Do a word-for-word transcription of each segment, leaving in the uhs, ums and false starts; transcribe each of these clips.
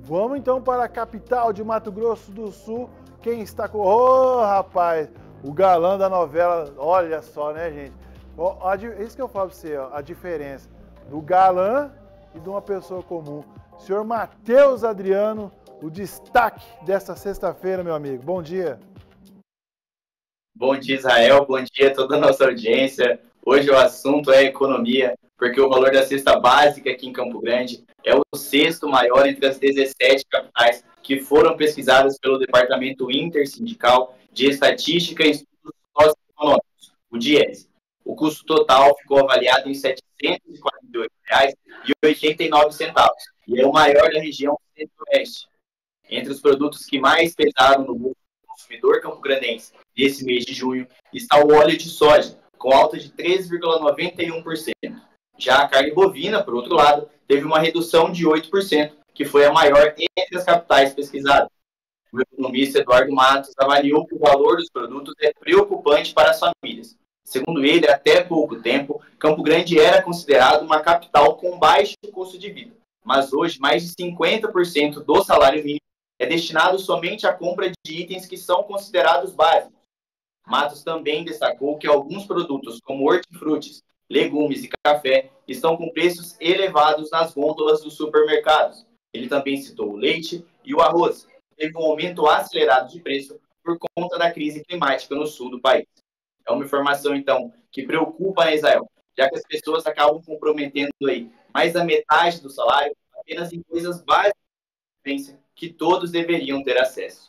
Vamos então para a capital de Mato Grosso do Sul. Quem está com... Ô, oh, rapaz, o galã da novela, olha só, né, gente? Ó, a, isso que eu falo para você, ó, a diferença do galã e de uma pessoa comum. Senhor Matheus Adriano, o destaque desta sexta-feira, meu amigo. Bom dia. Bom dia, Israel. Bom dia a toda a nossa audiência. Hoje o assunto é economia, porque o valor da cesta básica aqui em Campo Grande é o sexto maior entre as dezessete capitais que foram pesquisadas pelo Departamento Intersindical de Estatística e Estudos Socioeconômicos, o DIESE. O custo total ficou avaliado em setecentos e quarenta e oito reais e oitenta e nove centavos, e é o maior da região centro-oeste. Entre os produtos que mais pesaram no bolso do consumidor campograndense nesse mês de junho está o óleo de soja, com alta de três vírgula noventa e um por cento. Já a carne bovina, por outro lado, teve uma redução de oito por cento, que foi a maior entre as capitais pesquisadas. O economista Eduardo Matos avaliou que o valor dos produtos é preocupante para as famílias. Segundo ele, até pouco tempo, Campo Grande era considerado uma capital com baixo custo de vida, mas hoje mais de cinquenta por cento do salário mínimo é destinado somente à compra de itens que são considerados básicos. Matos também destacou que alguns produtos, como hortifrutis, legumes e café, estão com preços elevados nas gôndolas dos supermercados. Ele também citou o leite e o arroz, que teve um aumento acelerado de preço por conta da crise climática no sul do país. É uma informação, então, que preocupa, né, Israel? Já que as pessoas acabam comprometendo aí mais da metade do salário apenas em coisas básicas que todos deveriam ter acesso.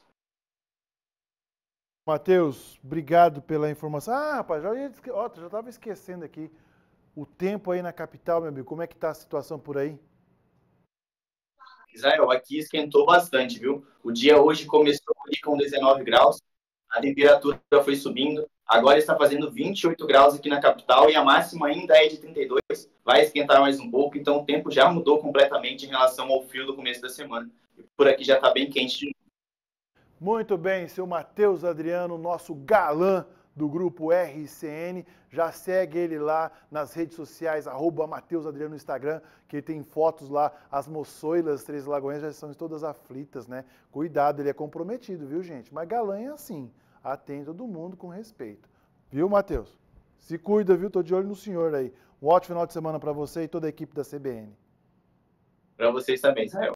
Matheus, obrigado pela informação. Ah, rapaz, já estava esquecendo aqui. O tempo aí na capital, meu amigo, como é que está a situação por aí? Israel, aqui esquentou bastante, viu? O dia hoje começou ali com dezenove graus, a temperatura foi subindo, agora está fazendo vinte e oito graus aqui na capital e a máxima ainda é de trinta e dois, vai esquentar mais um pouco, então o tempo já mudou completamente em relação ao frio do começo da semana. E por aqui já está bem quente de novo. Muito bem, seu Matheus Adriano, nosso galã do grupo R C N. Já segue ele lá nas redes sociais, arroba Matheus Adriano no Instagram, que ele tem fotos lá. As moçoilas Três Lagoinhas já estão todas aflitas, né? Cuidado, ele é comprometido, viu, gente? Mas galã é assim, atende todo mundo com respeito. Viu, Matheus? Se cuida, viu? Tô de olho no senhor aí. Um ótimo final de semana para você e toda a equipe da C B N. Para vocês também, Israel.